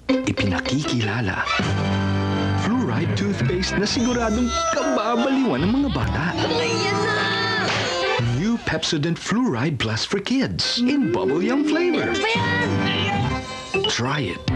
ipinakikilala. Fluoride toothpaste na siguradong kababaliwan ng mga bata. Ayan na! New Pepsodent Fluoride Plus for Kids in bubble yum flavor. Ano ba yan? Try it.